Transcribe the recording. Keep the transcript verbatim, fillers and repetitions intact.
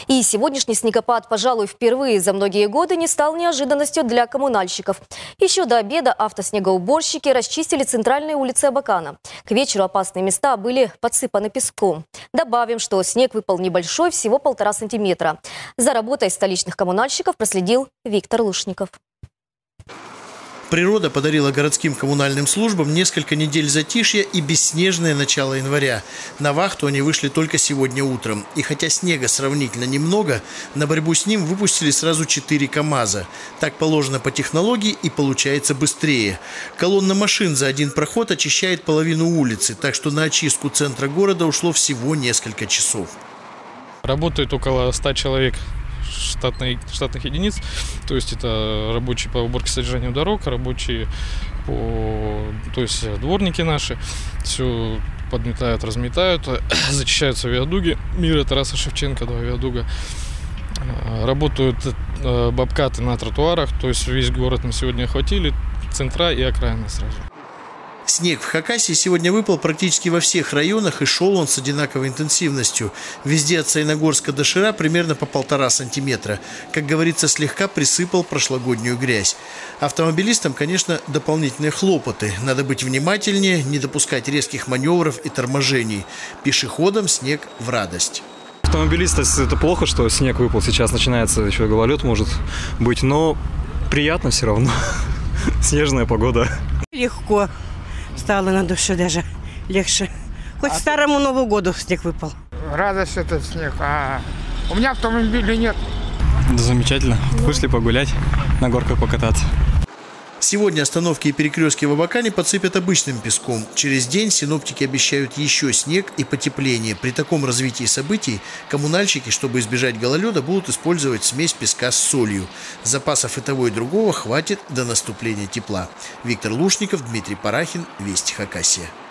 И сегодняшний снегопад, пожалуй, впервые за многие годы не стал неожиданностью для коммунальщиков. Еще до обеда автоснегоуборщики расчистили центральные улицы Абакана. К вечеру опасные места были подсыпаны песком. Добавим, что снег выпал небольшой, всего полтора сантиметра. За работой столичных коммунальщиков проследил Виктор Лушников. Природа подарила городским коммунальным службам несколько недель затишья и бесснежное начало января. На вахту они вышли только сегодня утром. И хотя снега сравнительно немного, на борьбу с ним выпустили сразу четыре КАМАЗа. Так положено по технологии и получается быстрее. Колонна машин за один проход очищает половину улицы, так что на очистку центра города ушло всего несколько часов. Работает около ста человек. Штатных, штатных единиц, то есть это рабочие по уборке содержанию дорог, рабочие по, то есть дворники наши, все подметают, разметают, зачищаются виадуги, Мира, Тараса Шевченко, два виадуга, работают бобкаты на тротуарах, то есть весь город мы сегодня охватили, центра и окраины сразу. Снег в Хакасии сегодня выпал практически во всех районах, и шел он с одинаковой интенсивностью. Везде от Саяногорска до Шира примерно по полтора сантиметра. Как говорится, слегка присыпал прошлогоднюю грязь. Автомобилистам, конечно, дополнительные хлопоты. Надо быть внимательнее, не допускать резких маневров и торможений. Пешеходам снег в радость. Автомобилисты, это плохо, что снег выпал. Сейчас начинается еще гололед, может быть, но приятно все равно. Снежная погода. Легко. Стало на душе даже легче. Хоть а старому Новому году снег выпал. Радость этот снег. А у меня автомобиля нет. Да, замечательно. Вышли погулять, на горках покататься. Сегодня остановки и перекрестки в Абакане подсыпят обычным песком. Через день синоптики обещают еще снег и потепление. При таком развитии событий коммунальщики, чтобы избежать гололеда, будут использовать смесь песка с солью. Запасов и того, и другого хватит до наступления тепла. Виктор Лушников, Дмитрий Парахин, Вести Хакасия.